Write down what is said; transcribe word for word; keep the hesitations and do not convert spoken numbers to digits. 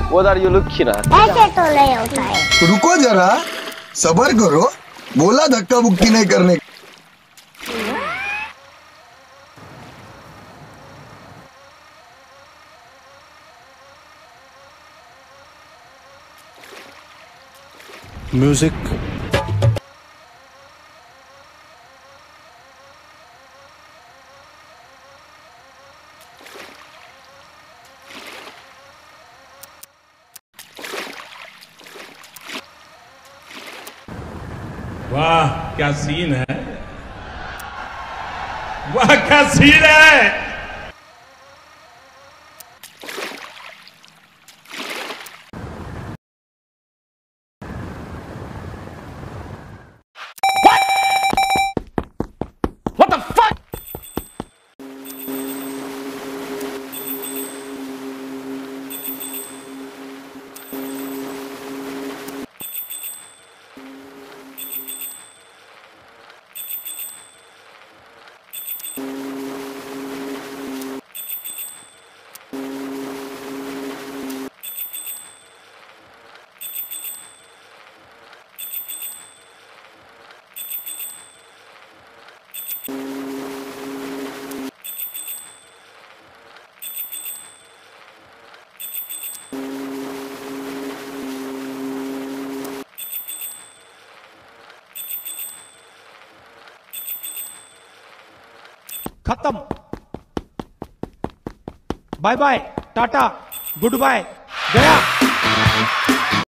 What are you looking at? ऐसे तो नहीं होता है। रुको जरा, सबर करो, बोला धक्का बुक्की नहीं करने। म्यूजिक। वाह क्या सीन है, वाह क्या सीन है। What the fuck? खत्म। Bye bye, tata, good bye, गया।